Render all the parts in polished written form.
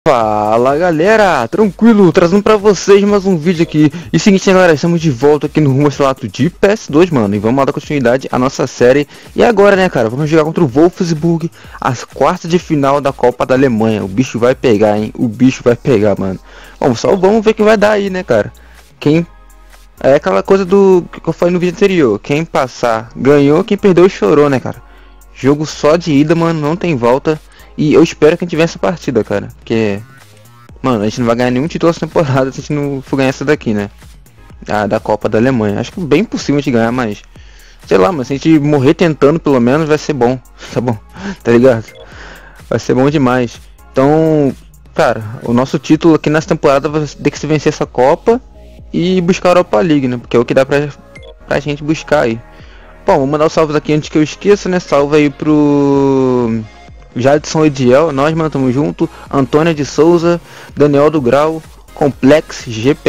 Fala galera, tranquilo, trazendo pra vocês mais um vídeo aqui. E seguinte galera, estamos de volta aqui no rumo estrelato de PS2, mano. E vamos lá dar continuidade à nossa série. E agora né cara, vamos jogar contra o Wolfsburg, as quartas de final da Copa da Alemanha. O bicho vai pegar, hein, o bicho vai pegar, mano. Bom, só vamos ver o que vai dar aí né cara. Quem... É aquela coisa do que eu falei no vídeo anterior. Quem passar ganhou, quem perdeu chorou né cara. Jogo só de ida, mano, não tem volta. E eu espero que a gente vença essa partida, cara. Porque, mano, a gente não vai ganhar nenhum título essa temporada se a gente não for ganhar essa daqui, né? Da Copa da Alemanha. Acho que é bem possível a gente ganhar, mas... sei lá, mas se a gente morrer tentando, pelo menos, vai ser bom. Tá bom? Tá ligado? Vai ser bom demais. Então, cara, o nosso título aqui nessa temporada vai ter que se vencer essa Copa e buscar a Europa League, né? Porque é o que dá pra gente buscar aí. Bom, vou mandar os salvos aqui antes que eu esqueça, né? Salve aí pro... Jadson Ediel, nós mantamos junto, Antônia de Souza, Daniel do Grau, Complex,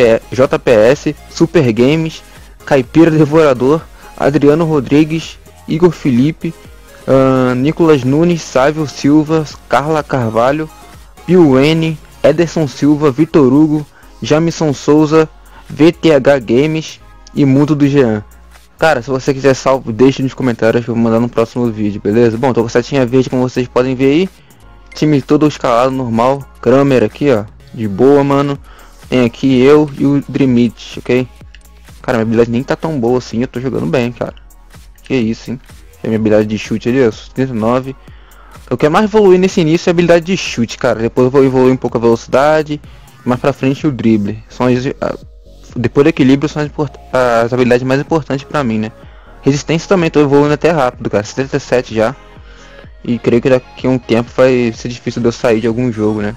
JPS, Super Games, Caipira Devorador, Adriano Rodrigues, Igor Felipe, Nicolas Nunes, Sávio Silva, Carla Carvalho, Pio N, Ederson Silva, Vitor Hugo, Jamison Souza, VTH Games e Mundo do Jean. Cara, se você quiser salvo, deixe nos comentários que eu vou mandar no próximo vídeo, beleza? Bom, tô com a setinha verde, como vocês podem ver aí. Time todo escalado, normal. Kramer aqui, ó. De boa, mano. Tem aqui eu e o Dreamit, ok? Cara, minha habilidade nem tá tão boa assim, eu tô jogando bem, cara. Que isso, hein? A minha habilidade de chute ali, ó, 79. Eu quero mais evoluir nesse início é a habilidade de chute, cara. Depois eu vou evoluir um pouco a velocidade. Mais pra frente o drible. São depois do equilíbrio são as habilidades mais importantes pra mim, né? Resistência também, tô evoluindo até rápido, cara. 77 já. E creio que daqui a um tempo vai ser difícil de eu sair de algum jogo, né?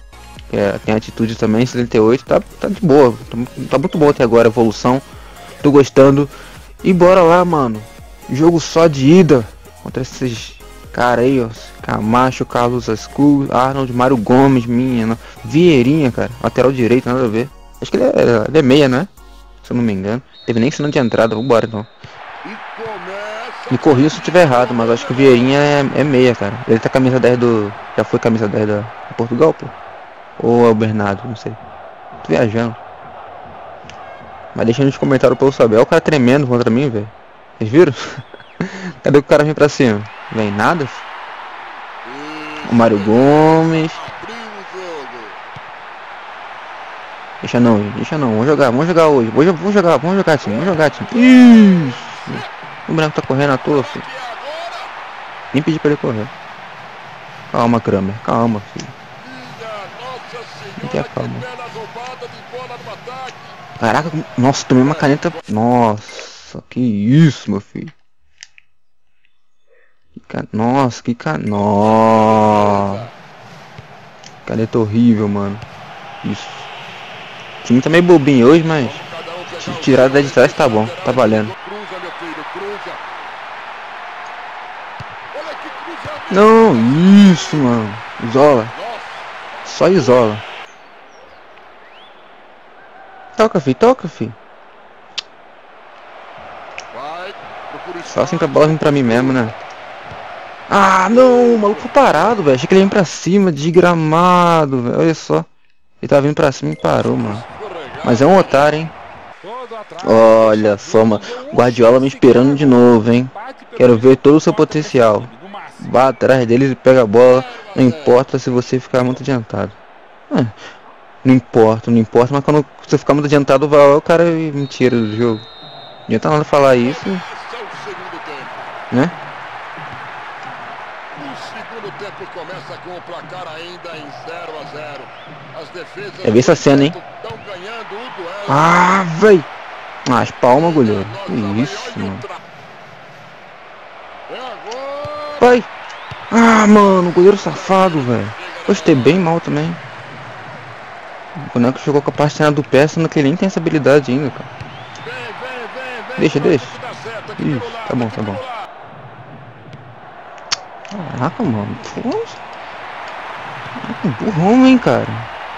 Tem atitude também, 78. Tá de boa. Tá muito bom até agora a evolução. Tô gostando. E bora lá, mano. Jogo só de ida. Contra esses caras aí, ó. Camacho, Carlos Ascul, Arnold, Mário Gomes, minha. Vieirinha, cara. Lateral direito, nada a ver. Acho que ele é meia, né? Se eu não me engano. Teve nem sinal de entrada, vambora então. Me corrija se eu estiver errado, mas acho que o Vieirinha é meia, cara. Ele tá camisa 10 do... Já foi camisa 10 da Portugal, pô? Ou é o Bernardo, não sei. Tô viajando. Mas deixa nos comentários pra eu saber. Olha o cara tremendo contra mim, velho. Vocês viram? Cadê o cara vir pra cima? Vem nada? O Mário Gomes... Deixa não, vamos jogar hoje. Vamos jogar time. Isso! O branco tá correndo à toa, filho. Nem pedi pra ele correr. Calma, Kramer, calma, filho. Não tenha calma. Caraca, nossa, tomei uma caneta. Nossa, que isso, meu filho. Nossa, nossa. Caneta horrível, mano. Isso. O time tá meio bobinho hoje, mas tirar da de trás tá bom, tá valendo. Não, isso, mano. Isola. Só isola. Toca, fi. Só assim que a bola vem pra mim mesmo, né? Ah, não, o maluco foi parado, velho. Achei que ele ia vir pra cima, desgramado, velho. Olha só. Ele tá vindo pra cima e parou, mano. Mas é um otário, hein? Olha só, mano. Guardiola me esperando de novo, hein? Quero ver todo o seu potencial. Vá atrás deles e pega a bola. Não importa se você ficar muito adiantado. Não importa. Mas quando você ficar muito adiantado, vai o cara me tira do jogo. Não adianta nada falar isso, né? Começa com o placar ainda em 0-0. As defesas é ver essa cena, hein? Ah, véi! Ah, as palmas, goleiro. Que isso, mano. Pai! Ah, mano, goleiro safado, velho. Gostei bem mal também. O boneco jogou com a parte do pé, sendo que ele nem tem essa habilidade ainda, cara. Deixa. Isso, tá bom. Caraca, mano. Burrão, hein, cara.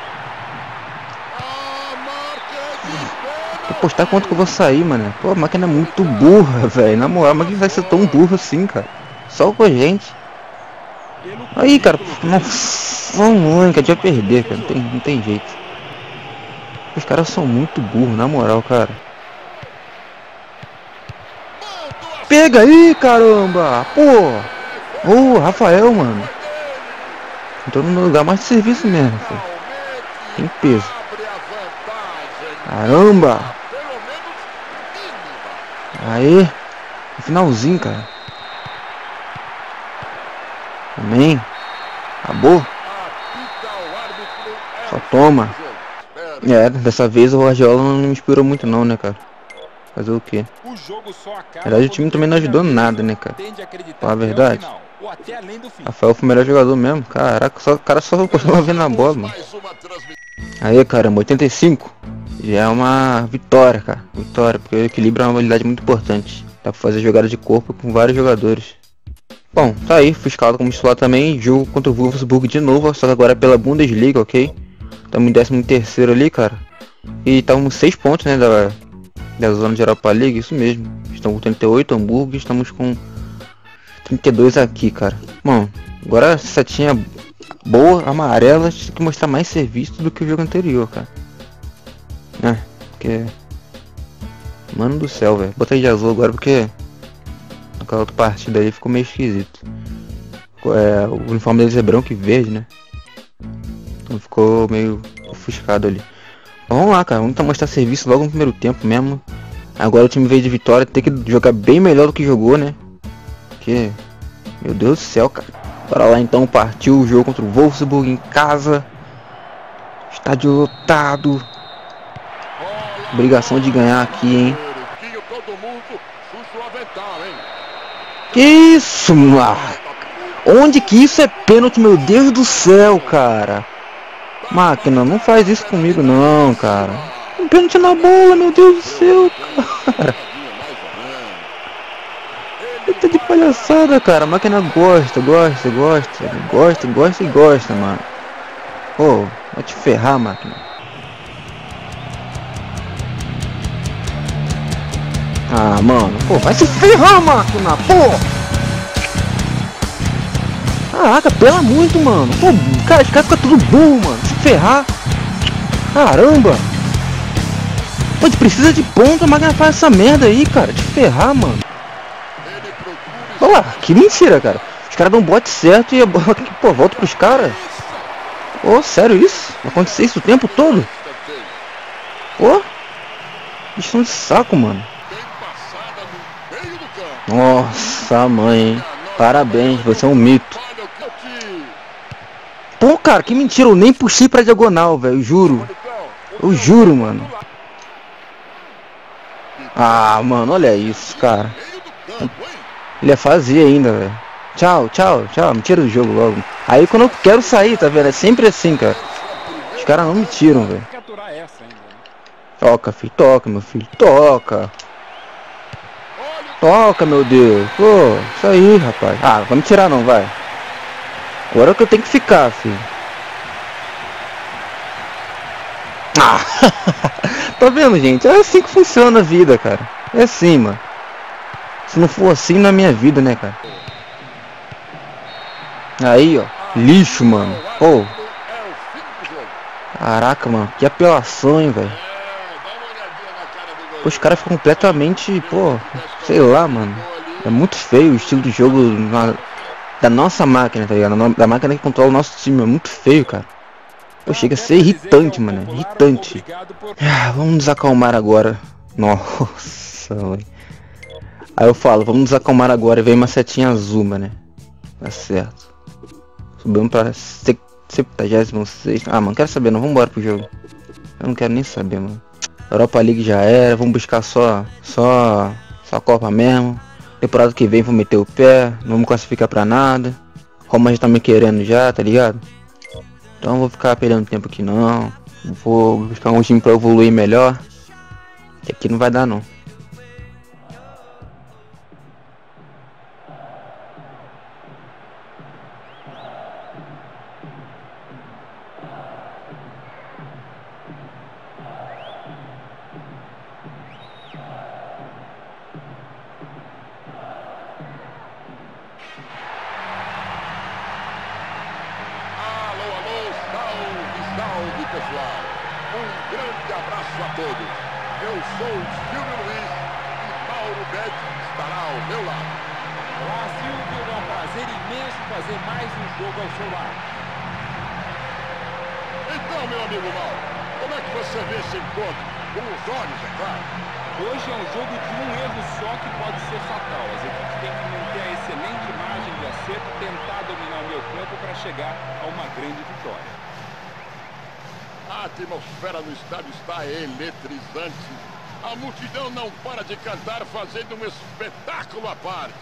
Vou postar quanto que eu vou sair, mano. Pô, a máquina é muito burra, velho. Na moral, a máquina vai ser tão burra assim, cara. Só com a gente. Aí, cara, nossa, vamos, que a gente vai perder, cara, não tem jeito. Os caras são muito burros, na moral, cara. Pega aí, caramba! Pô! Ô, Rafael, mano. Entrou no lugar mais de serviço mesmo, filho. Tem peso. Caramba! Aí, no finalzinho, cara. Amém. Acabou. Só toma. É, dessa vez o Guardiola não me inspirou muito não, né, cara? Fazer o quê? Na verdade o time também não ajudou nada, né, cara? Fala a verdade. Rafael foi o melhor jogador mesmo. Caraca, o cara só costuma ver na bola, mano. Aí, caramba, 85. Já é uma vitória, cara. Vitória, porque o equilíbrio é uma habilidade muito importante. Dá pra fazer jogadas de corpo com vários jogadores. Bom, tá aí, fui escalado como titular também. Jogo contra o Wolfsburg de novo, só que agora é pela Bundesliga, ok? Estamos em 13º ali, cara. E estamos 6 pontos, né, da zona de Europa League, isso mesmo. Estamos com 38, Hamburgo, estamos com 32 aqui, cara. Bom, agora essa setinha boa, amarela, tem que mostrar mais serviço do que o jogo anterior, cara. Porque... Mano do céu, velho. Botei de azul agora porque... Naquela outra partida aí ficou meio esquisito. O uniforme deles é branco e verde, né? Então ficou meio ofuscado ali. Vamos lá, cara, vamos tentar mostrar serviço logo no primeiro tempo mesmo. Agora o time veio de vitória, tem que jogar bem melhor do que jogou, né? Porque, meu Deus do céu, cara. Bora lá então, partiu o jogo contra o Wolfsburg em casa. Estádio lotado. Obrigação de ganhar aqui, hein? Que isso, mano? Onde que isso é pênalti, meu Deus do céu, cara? Máquina, não faz isso comigo não, cara. Um pênalti na bola, meu Deus do céu, cara. Eita de palhaçada, cara. A máquina gosta, mano. Pô, vai te ferrar, máquina. Ah, mano, pô, vai se ferrar, máquina, pô. Caraca, pela muito, mano. Pô, cara, os caras ficam tudo burro, mano. Se ferrar. Caramba. Pô, a gente precisa de ponta, a máquina faz essa merda aí, cara. De ferrar, mano. Olha lá, que mentira, cara. Os caras dão um bote certo e a bola aqui, pô, volta pros caras. Pô, sério isso? Vai acontecer isso o tempo todo? Pô, eles estão de saco, mano. Nossa, mãe, hein? Parabéns, você é um mito. Pô, cara, que mentira, eu nem puxei pra diagonal, velho, juro. Eu juro, mano. Ah, mano, olha isso, cara. Ele ia fazer ainda, velho. Tchau, tchau, tchau, me tira do jogo logo. Aí quando eu quero sair, tá vendo? É sempre assim, cara. Os caras não me tiram, velho. Toca, filho, toca, meu filho, toca. Toca, meu Deus. Pô, isso aí, rapaz. Ah, vai me tirar não, vai. Agora é que eu tenho que ficar, filho. Ah, tá vendo, gente? É assim que funciona a vida, cara. É assim, mano. Se não for assim na minha vida, né, cara? Aí, ó. Lixo, mano. Pô. Caraca, mano. Que apelação, hein, velho. Os caras ficam completamente, pô, sei lá, mano. É muito feio o estilo de jogo da nossa máquina, tá ligado? Da máquina que controla o nosso time. É muito feio, cara. Pô, chega a ser irritante, mano. Irritante. Ah, vamos nos acalmar agora. Nossa, velho. Aí eu falo, vamos nos acalmar agora. E vem uma setinha azul, mano. Tá certo. Subimos pra 76. Ah, mano, quero saber não. Vamos embora pro jogo. Eu não quero nem saber, mano. Europa League já era, vamos buscar só a Copa mesmo. Temporada que vem vamos meter o pé, não vamos classificar pra nada. Roma já tá me querendo já, tá ligado? Então não vou ficar perdendo tempo aqui não. Vou buscar um time pra evoluir melhor. Que aqui não vai dar não. pessoal. Um grande abraço a todos. Eu sou o Silvio Luiz e Mauro Betti estará ao meu lado. Olá, Silvio. É um prazer imenso fazer mais um jogo ao seu lado. Então, meu amigo Mauro, como é que você vê esse encontro? Com os olhos, é claro. Hoje é um jogo de um erro só que pode ser fatal. As equipes têm que manter a excelente margem de acerto e tentar dominar o meio campo para chegar a uma grande vitória. A atmosfera no estádio está eletrizante. A multidão não para de cantar, fazendo um espetáculo à parte.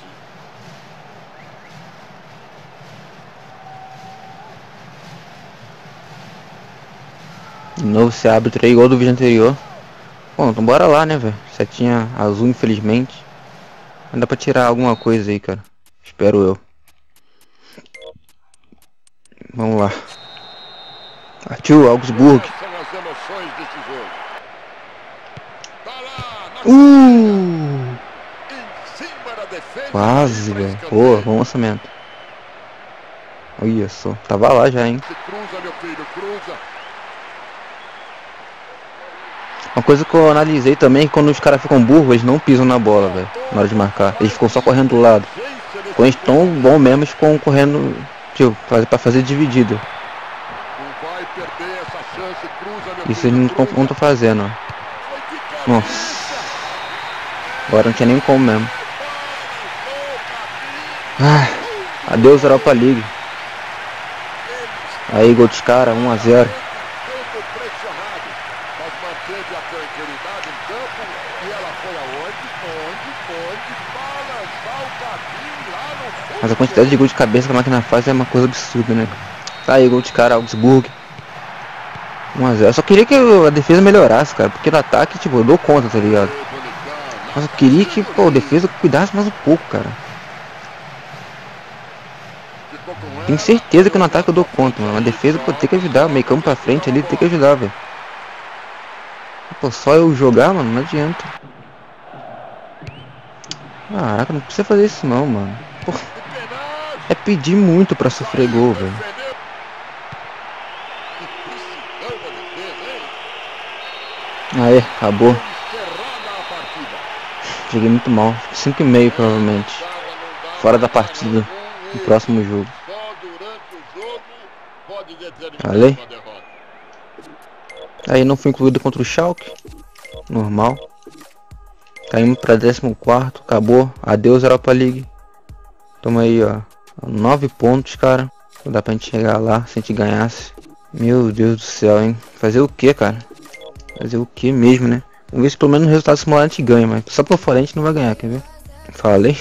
De novo se abre 3 igual do vídeo anterior. Bom, então bora lá, né, velho? Setinha azul, infelizmente. Não dá pra tirar alguma coisa aí, cara. Espero eu. Vamos lá. Partiu, Augsburg. São as emoções desse jogo. Tá lá, na Em cima da defesa. Quase, velho. Boa, bom lançamento. Olha só. Tava lá já, hein. Cruza, meu filho, cruza. Uma coisa que eu analisei também é que quando os caras ficam burros, eles não pisam na bola, velho. Na hora de marcar. Eles ficam só correndo do lado. Quando eles estão bom mesmo, eles ficam correndo, tipo, pra fazer dividida. Não vai perder essa chance, cruza, meu Isso filho, eles não cruza. estão fazendo, ó. Foi de cabeça. Nossa. Agora não tinha nem como mesmo. Ah, adeus Europa League. Aí, gol dos caras, 1 a 0. Todo pressionado, mas manteve a tranquilidade em campo e ela foi aonde? Onde? Balançar o cabinho lá no fundo. Mas a quantidade de gol de cabeça que a máquina faz é uma coisa absurda, né? Tá aí, gol de cara, Augsburg. 1 a 0. Eu só queria que a defesa melhorasse, cara. Porque no ataque, tipo, eu dou conta, tá ligado? Mas eu queria que, pô, a defesa cuidasse mais um pouco, cara. Tenho certeza que no ataque eu dou conta, mano. A defesa, pô, tem que ajudar. Meio campo pra frente ali, tem que ajudar, velho. Pô, só eu jogar, mano, não adianta. Caraca, não precisa fazer isso não, mano. Pô, é pedir muito pra sofrer gol, velho. Aê, acabou. Joguei muito mal. 5,5 provavelmente. Fora da partida. No próximo jogo. Falei? Aí não fui incluído contra o Schalke. Normal. Caímos pra 14º. Acabou. Adeus Europa League. Toma aí, ó. 9 pontos, cara. Não dá pra gente chegar lá se a gente ganhasse. Meu Deus do céu, hein. Fazer o que, cara? Fazer o que mesmo, né? Vamos ver se pelo menos no resultado simulado a gente ganha, mas só por fora a gente não vai ganhar, quer ver? Falei.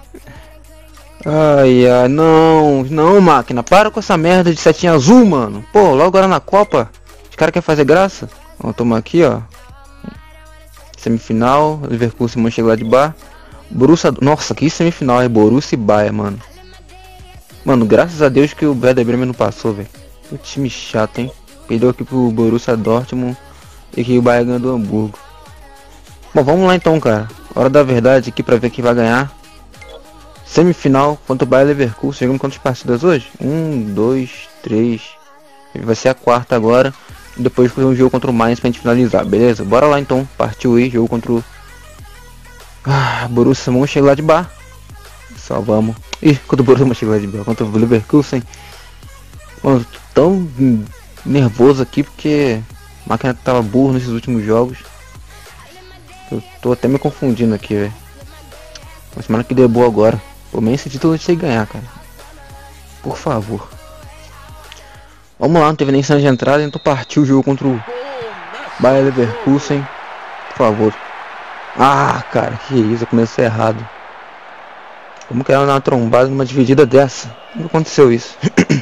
Ai, ai, não, não, máquina, para com essa merda de setinha azul, mano. Pô, logo agora na Copa, os caras querem fazer graça. Vamos tomar aqui, ó. Semifinal, Leverkusen, Mönchengladbach. Borussia, nossa, que semifinal, é Borussia e Bayern, mano. Mano, graças a Deus que o Werder Bremen não passou, velho. Que time chato, hein. Perdeu aqui pro Borussia Dortmund e que o Bayern ganhou do Hamburgo. Bom, vamos lá então, cara. Hora da verdade aqui pra ver quem vai ganhar. Semifinal contra o Bayer Leverkusen. Chegamos quantas partidas hoje? 1, 2, 3. Vai ser a quarta agora. E depois fazer um jogo contra o Mainz pra gente finalizar, beleza? Bora lá então. Partiu aí, jogo contra o Borussia Mönchengladbach. Só vamos. Ih, contra o Borussia Mönchengladbach. Contra o Leverkusen. Mano, tô tão nervoso aqui porque a máquina tava burro nesses últimos jogos. Eu tô até me confundindo aqui, velho. Mas semana que deu boa agora. Pelo menos esse título a gente tem que ganhar, cara. Por favor. Vamos lá, não teve nem cena de entrada, então partiu o jogo contra o Bayer Leverkusen. Por favor. Ah, cara, que isso, eu comecei errado. Como que era dar uma trombada numa dividida dessa? Como aconteceu isso?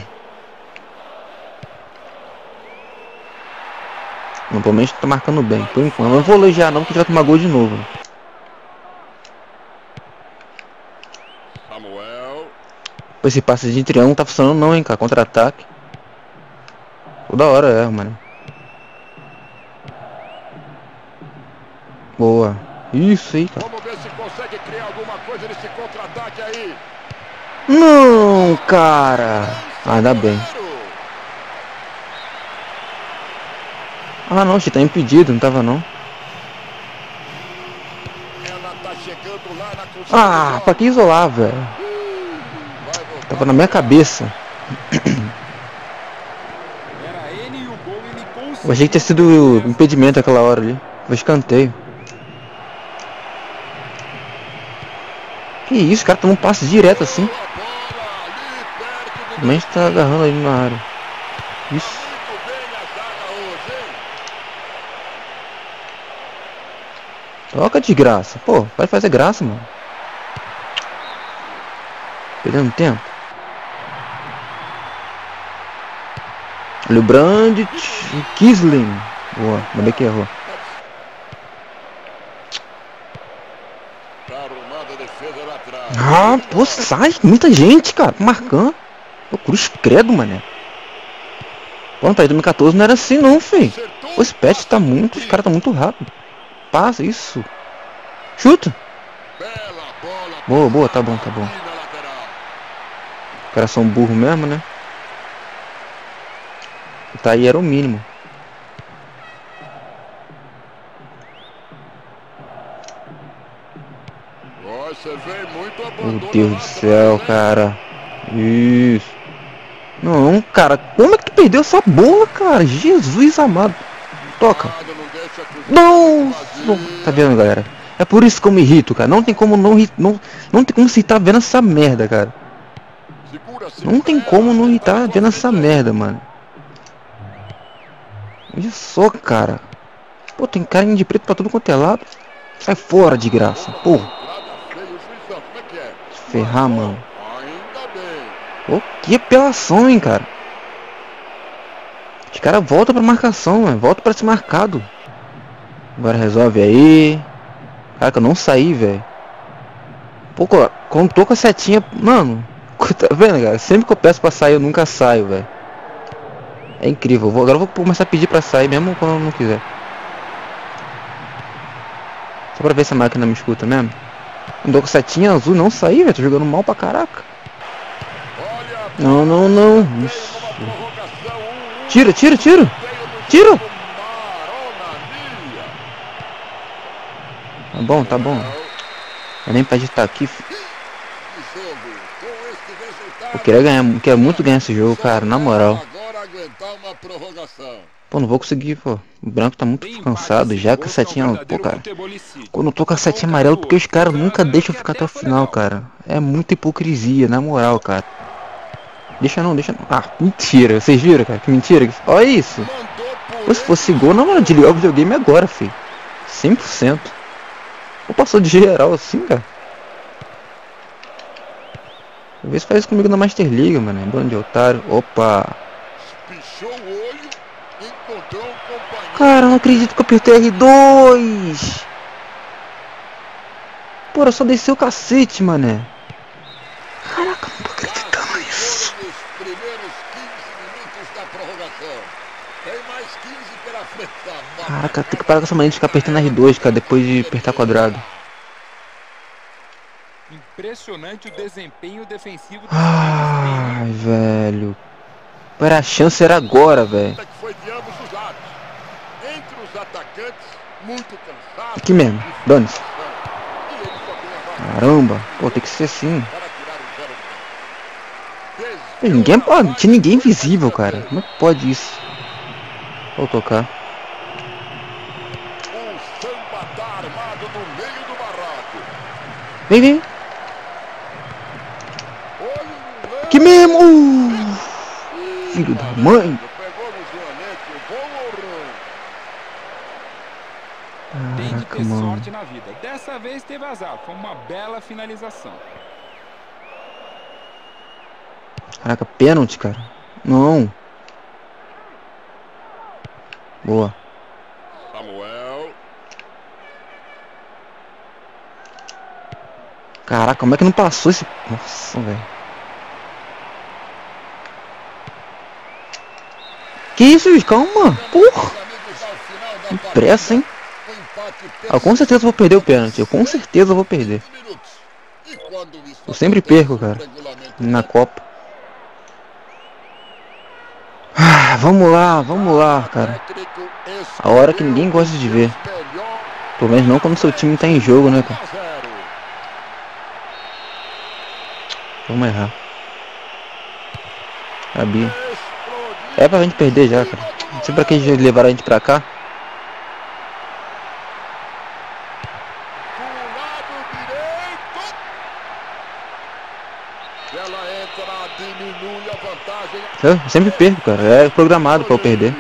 Não, pelo menos tá marcando bem, por enquanto. Eu não vou elogiar não, porque já vai tomar gol de novo. Pô, esse passe de triângulo não tá funcionando não, hein, cara. Contra-ataque. Toda hora é, mano. Boa. Isso aí, cara. Vamos ver se consegue criar alguma coisa nesse contra-ataque aí. Não, cara. Ah, ainda bem. Ah não, tá impedido, não tava não. Ela tá chegando lá na cozinha Ah, do pra que isolar, velho? Vai voltar Tava na minha cabeça. Era ele e o gol, ele Eu achei que tinha conseguiu sido perder essa impedimento posição. aquela hora ali. Foi escanteio. Que isso, cara, tá num passe direto assim. a bola ali perto do O Mendes tá agarrando ali na área. Isso. muito bem a zaga hoje, hein? Toca de graça. Pô, vai fazer graça, mano. Perdendo tempo. Olha o Brandt e Kisling. Boa, ainda bem que errou. Tá arrumada a defesa lá atrás. Ah, pô, sai. Muita gente, cara, marcando. Pô, cruz credo, mané. Pô, no país 2014 não era assim não, filho. Pô, esse patch tá muito, os caras tá muito rápido. Passa, isso. Chuta. Bela bola. Boa, boa, tá bom, tá bom. aqui na lateral. Os caras são burros mesmo, né? Tá aí, era o mínimo. Ó, você vê muito Meu abandono Deus lá do céu, atrás, hein? cara. Isso. Não, cara, como é que tu perdeu essa bola, cara? Jesus amado. Toca. Nada, não deixa a cozinha Não, muito vazia. não. Tá vendo, galera? É por isso que eu me irrito, cara. Não tem como não tem como se tá vendo essa merda, cara. Segura, Não tem segura como ela, não ele irritar vai na vendo tua essa frente aí. merda, mano. Olha só, cara. Pô, tem carinha de preto pra tudo quanto é lado. Sai fora de graça. Pô, Entrada feia, o juizão, como é que é? ferrar, mano. Ainda bem. Pô, que apelação, hein, cara. Os caras voltam pra marcação, mano. Volta pra ser marcado. Agora resolve aí. Caraca, eu não saí, velho. Pô, quando tô com a setinha... Mano, tá vendo, cara? Sempre que eu peço pra sair, eu nunca saio, velho. É incrível. Agora eu vou começar a pedir pra sair, mesmo quando eu não quiser. Só pra ver se a máquina me escuta mesmo. Quando tô com a setinha azul, não saí, velho. Tô jogando mal pra caraca. Olha a Não, não, não. veio Isso. numa prorrogação, 1-1. Tira, tira, tira. Veio no Tira. jogo Maronaria. Tá bom, tá bom. Eu nem pode estar aqui. Que jogo. Com este resultado, Eu queria ganhar, quero muito ganhar esse jogo, cara, na moral. agora aguentar uma prorrogação. Pô, não vou conseguir, pô. O branco tá muito Tem empate cansado esse já com a jogo, que é um setinha. Pô, verdadeiro cara. futebolicídio. Quando eu tô com a Tá bom, setinha cara, amarela, do porque os outro. caras Foi nunca arranque, deixam eu ficar até o foi final, legal. cara. É muita hipocrisia, na moral, cara. Deixa não, deixa não. Ah, mentira. Vocês viram, cara? Que mentira. Olha isso. Mandou por Pô, se fosse gol, na moral, desligar o videogame agora, filho. 100%. Pô, passou de geral assim, cara. Vê se faz isso comigo na Master League, mano. Bando de otário. Opa. pichou o olho, encontrou um companheiro. Cara, eu não acredito que eu apertei R2. Pô, eu só desci o cacete, mané. Caraca, eu não tô acreditando nisso. Foram os primeiros 15 minutos da prorrogação. Tem mais 15 pela frente da marca. Caraca, tem que parar com essa mania de ficar apertando R2, cara, depois de apertar quadrado. Impressionante o desempenho defensivo dos Ai, velho. Era a chance, era agora, velho. Que foi de ambos os lados. Entre os atacantes, muito cansado. Aqui mesmo, dane-se. E ele só tem a vaga Caramba, pô, tem que ser assim. para tirar o 0 do campo. Pô, ninguém pode, tinha ninguém visível, cara. Como é que pode isso? Vou tocar. O samba tá armado no meio do barraco. Vem, vem. Olha o lance. Que mesmo! Filho da mãe. Pegou no Joanete, bom ou ruim? Tem que Caraca, ter mano. sorte na vida. Dessa vez teve azar. Foi uma bela finalização. Caraca, pênalti, cara. Não. Boa. Samuel. Caraca, como é que não passou esse... Nossa, velho. Que isso, juiz? Calma. Porra. Que pressa, hein? Ah, com certeza eu vou perder o pênalti. Eu com certeza vou perder. Eu sempre perco, cara. Na Copa. Vamos lá, cara. A hora que ninguém gosta de ver. Pelo menos não quando seu time tá em jogo, né, cara? Vamos errar. Sabia. É pra gente perder já, cara. Não sei pra que eles levaram a gente pra cá. Eu sempre perco, cara. É programado pra eu perder.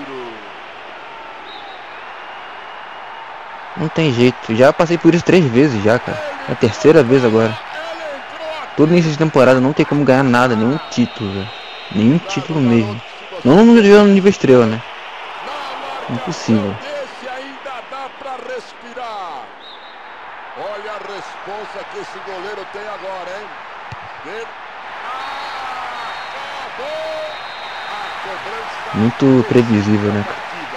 Não tem jeito. Já passei por isso 3 vezes já, cara. É a terceira vez agora. Todo início de temporada não tem como ganhar nada, nenhum título, velho. Nenhum título mesmo. Não no nível estrela, né? Impossível. Olha a responsa que esse goleiro tem agora, hein? Muito previsível, né?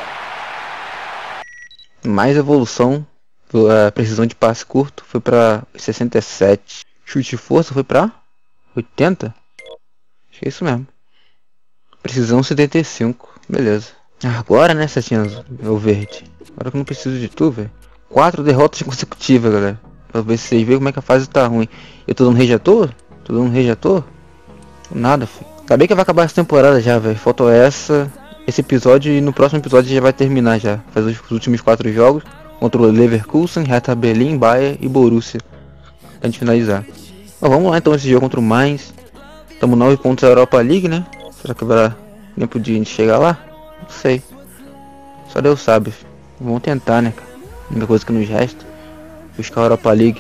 Mais evolução. A precisão de passe curto foi pra 67. Chute e força foi pra 80. Acho que é isso mesmo. Precisão 75. Beleza. Agora, né, Setinhas, meu verde. Agora que eu não preciso de tu, velho. 4 derrotas consecutivas, galera. Pra ver se vocês verem como é que a fase tá ruim. Eu tô dando rage à toa? Tô dando rage à toa? Nada, filho. Acabei que vai acabar essa temporada já, velho. Falta esse episódio e no próximo episódio já vai terminar já. Fazer os últimos 4 jogos. Contra o Leverkusen, Hertha Berlim, Bayern e Borussia. Pra gente finalizar. Bom, vamos lá então esse jogo contra o Mainz. Estamos 9 pontos da Europa League, né? Será que vai dar tempo de a gente chegar lá? Não sei. Só Deus sabe. Vamos tentar, né, cara? A única coisa que nos resta. Buscar a Europa League.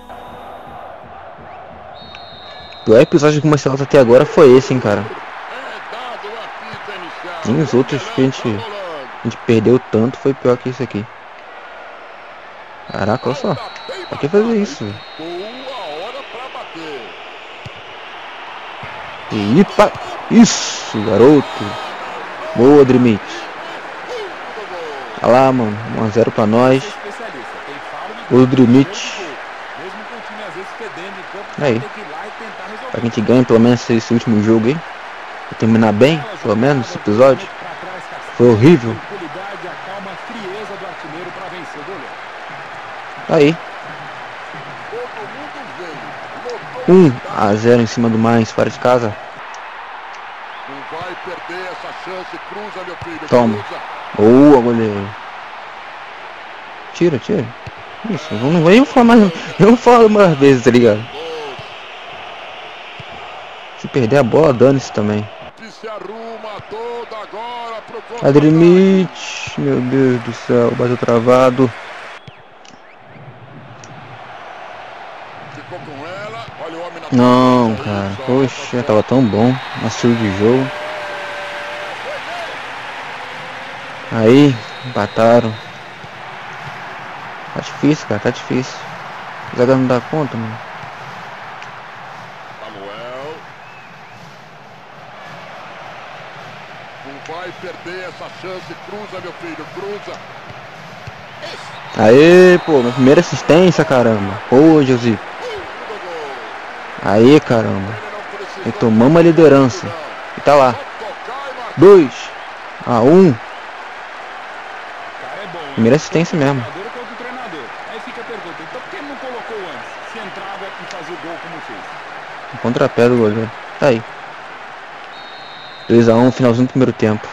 O pior episódio que comecei até agora foi esse, hein, cara. Nem os outros que a gente perdeu tanto foi pior que esse aqui. Caraca, olha só. Pra que fazer isso, velho? Eita! Isso, garoto! Boa, Drimit. Olha lá, mano. 1 a 0 pra nós. O Drimit. Aí. Pra que a gente ganhe pelo menos esse último jogo aí. Pra terminar bem, pelo menos, esse episódio. Foi horrível. Aí. 1 a 0 em cima do Mainz, fora de casa. Toma. Boa, goleiro. Tira. Isso, não vou falar mais. Eu não falo mais vezes, tá ligado? Se perder a bola, dane-se também. Adrimite. Meu Deus do céu, bateu travado. Não, cara. Poxa, tava tão bom. Estilo de jogo. Aí, empataram. Tá difícil, cara. Tá difícil. O Zaga não dá conta, mano. Não vai perder essa chance. Cruza, meu filho. Cruza. Aê, pô. Minha primeira assistência, caramba. Ô, José. Aí, caramba. Retomamos a liderança. E tá lá. 2 a 1. Primeira assistência mesmo. O contrapé do goleiro. Tá aí. 2 a 1, finalzinho do primeiro tempo.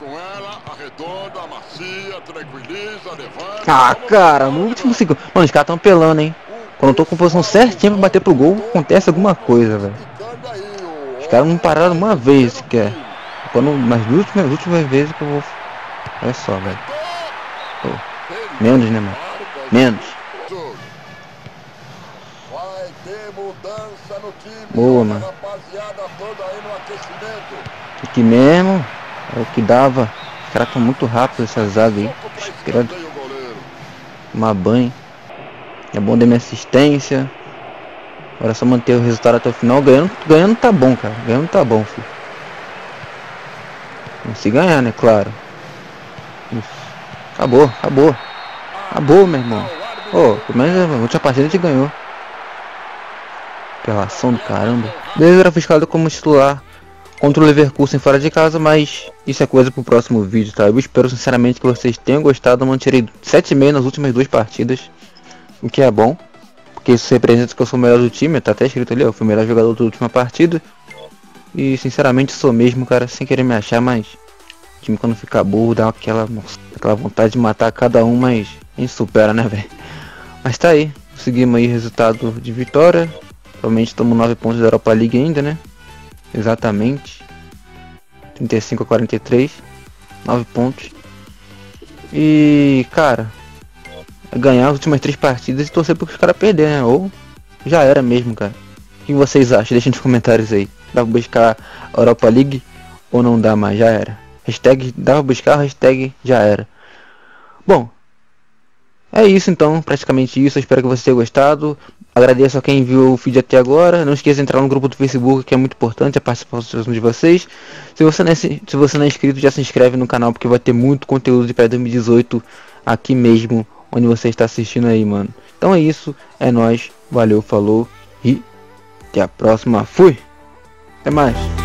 Ah, cara, no último segundo. Mano, os caras tão pelando, hein. Quando eu tô com posição certinha pra bater pro gol, acontece alguma coisa, velho. Os caras não pararam uma vez sequer. Mas nas últimas vezes que eu vou. Olha só, velho. Oh, menos, né, mano? Menos. Boa, mano. Aqui mesmo. É o que dava. Os caras estão muito rápidos, essa zaga aí. Tomar banho. É bom dar minha assistência. Agora é só manter o resultado até o final. Ganhando tá bom, cara. Ganhando tá bom, filho. Vamos se ganhar, né? Claro. Isso. Acabou, meu irmão. Ô, pelo menos a última partida a gente ganhou. Apelação do caramba. Beleza, era fiscalado como titular. contra o Leverkusen fora de casa, mas isso é coisa pro próximo vídeo, tá? Eu espero sinceramente que vocês tenham gostado. Eu mantirei 7,5 nas últimas 2 partidas, o que é bom, porque isso representa que eu sou o melhor do time. Tá até escrito ali, eu fui o melhor jogador da última partida. E sinceramente sou mesmo, cara, sem querer me achar, mas o time quando fica burro dá aquela vontade de matar cada um, mas a gente supera, né, velho? Mas tá aí, conseguimos aí resultado de vitória. Provavelmente estamos 9 pontos da Europa League ainda, né? Exatamente 35 a 43, 9 pontos. E cara, ganhar as últimas 3 partidas e torcer para os caras perderem, né? Ou já era mesmo, cara. O que vocês acham? Deixem nos comentários aí. Dá pra buscar a Europa League ou não dá mais? Já era. Hashtag dá pra buscar, hashtag já era. Bom, é isso então, praticamente isso. Eu espero que você tenha gostado. Agradeço a quem viu o vídeo até agora. Não esqueça de entrar no grupo do Facebook, que é muito importante a participação de vocês. Se você não é inscrito, já se inscreve no canal, porque vai ter muito conteúdo de pré-2018 aqui mesmo, onde você está assistindo aí, mano. Então é isso, é nóis, valeu, falou e até a próxima. Fui! Até mais!